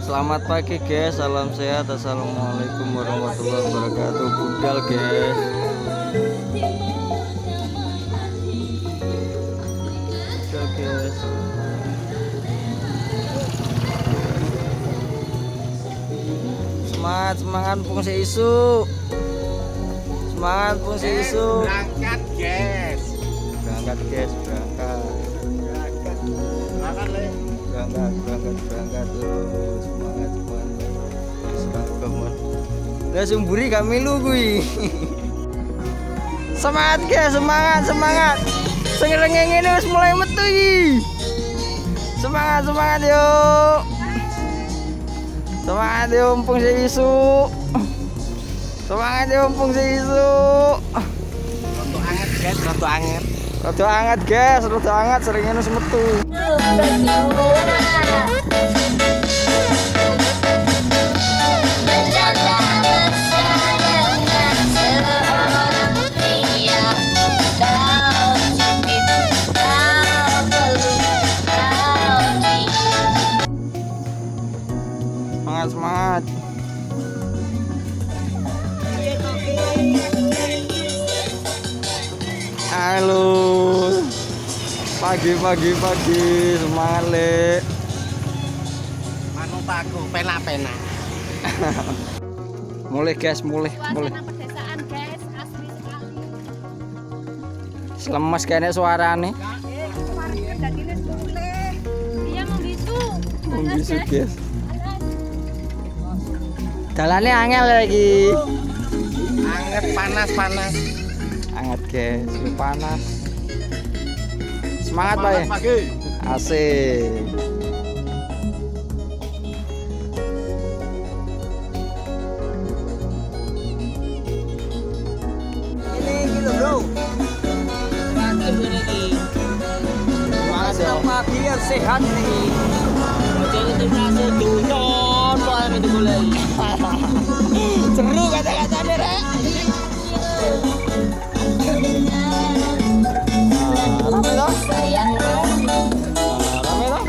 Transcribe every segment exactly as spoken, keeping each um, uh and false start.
Selamat pagi guys, salam sehat, assalamualaikum warahmatullahi wabarakatuh. Budal guys. Budal guys. Semangat, semangat fungsi isu. Semangat fungsi isu. Berangkat guys. Berangkat guys, berangkat. Berangkat. Berangkat le. Berangkat, berangkat, berangkat terus. Semangat, semangat. Seragam. Lah sumburi gak milu kuwi. Semangat guys, semangat, semangat. Sing rengenge wis mulai metu iki. Semangat, semangat yuk. Semangat yuk, mumpung si isu. Semangat yuk, mumpung si isu. Roto anget guys, roto anget. Roto anget guys, roto anget seringnya wis metu. Semangat, semangat. Halo. Pagi, pagi, pagi. Semangat, Le. Manut aku pena-pena. Mulai guys, mulai, mulai. Suasana pedesaan guys, asli sekali. Selemes kayaknya suaranya. Eh, kemarin dadine mulai. Dia membisu. Membisu guys. Jalannya angel lagi. Anget panas-panas. Anget guys, panas. Semangat Pak ya. Pagi. Asik. Ini gitu bro. Mantap ini. Semangat ya. Pagi biar sehat nih. Jangan terasa dunon kok itu boleh. Seru kata-katanya Rek. Rame loh. Rame loh.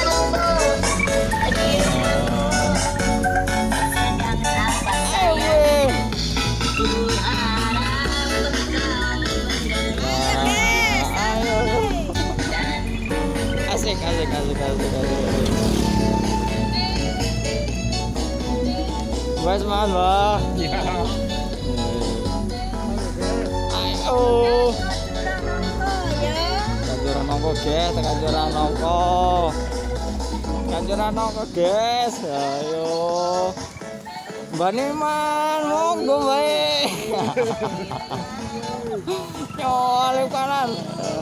Asik, asik, asik, asik, asik. Mbak semangat Mbak. Ya. Ayo. Kanjuran nongko guys, kanjuran nongko. Kanjuran nongko guys. Ayo. Mbak Niman, monggo bae. Nyolip kanan.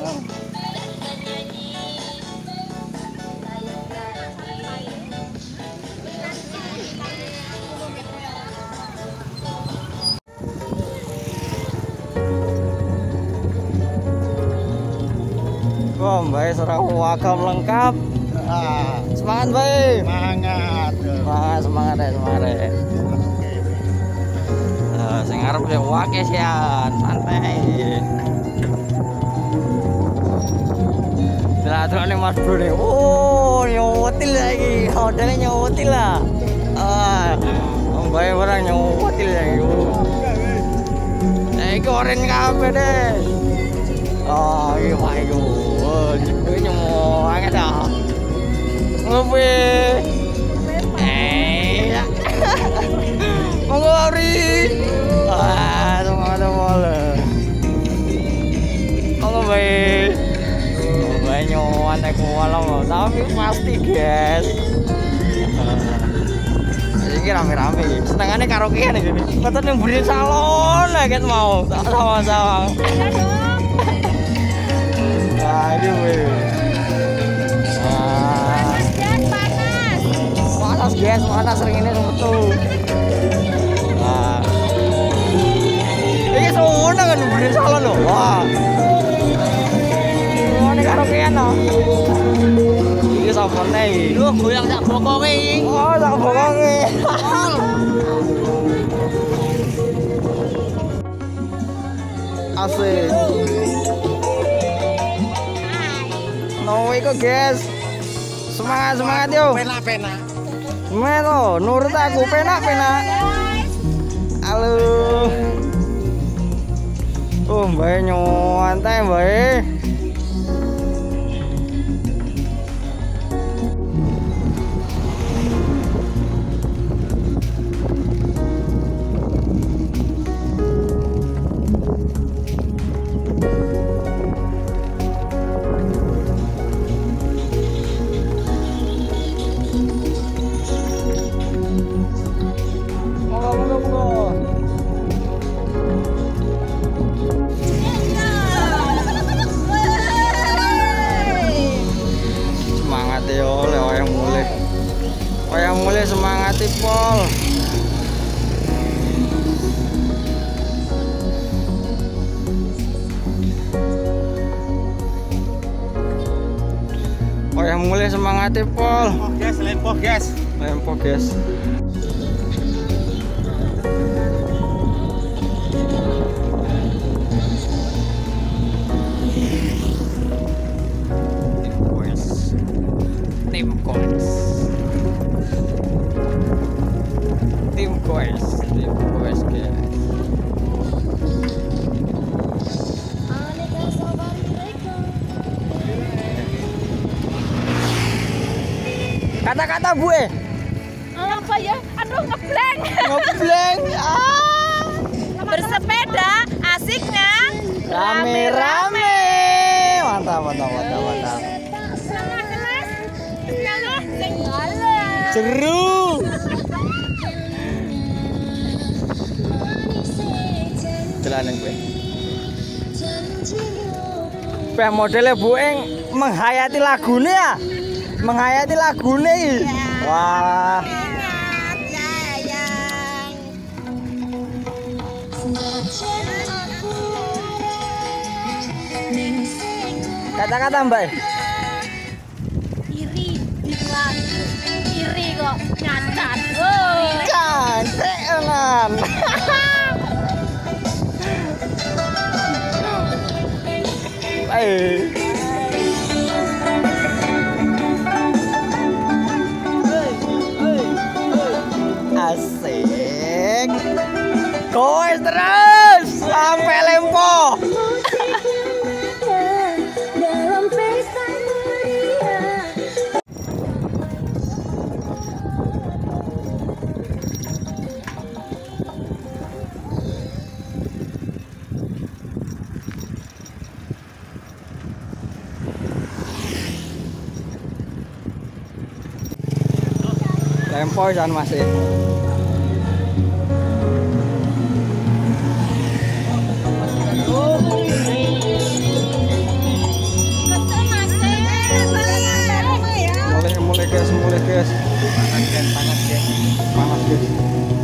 Wah, Mbak serang wakam lengkap. Ah, Semangat, Mbak. semangat. Semangat, semangat ya, semangat ya. Nah, sing arep sing wake sian, santai. Delok-delok ning Mas Bro nih. Oh, nyowotil lagi. Hodane nyowotil lah. Ah, Mbak orang nyowotil lagi. Eh, iki oren kabeh deh. Oh, iki Pak iku. Oh, iki nyowo anget ah. Ngopi. Eh. Monggo Ari. Ah, semangat boleh. Monggo bae. Bae nyowan aku walau tapi pasti guys. Iki rame-rame. Senengane karaokean iki. Mboten yang buri salon lah ket mau. Sama-sama. Nah, iki weh. Panas dan panas. Panas guys, panas sering ini betul. Nah, ini semua kan beri salon loh. Wah, oh ini karaokean loh. Ini sampun nih. Lu goyang sak bokonge iki. Oh, tak bohongi. Asik. No, iku guys. Semangat, semangat yo. Pena-pena. Melo, nurut aku penak penak. Halo. Oh, mbak nyantai mbak. Semangat Pol. Oh yang mulai semangat Pol. Guys, lempoh guys. Lempoh guys. Tim coins. Tim guys, tim guys guys. Kata-kata Bu eh. Apa ya? Aduh ngeblank. Ngeblank. Ah. Bersepeda asiknya rame-rame. Mantap, mantap, mantap, mantap. Seru. Jalanan gue. Peh modelnya Bueng menghayati lagunya ya. Menghayati lagunya. Wah. Kata-kata Mbak. Iri bilang iri kok nyacat. Oh, cantik enan. Eh. Asik. Goes terus sampai Lempoh. Lempoh jangan masih. Mulai mulai guys, mulai guys. Panas guys, panas guys, panas guys.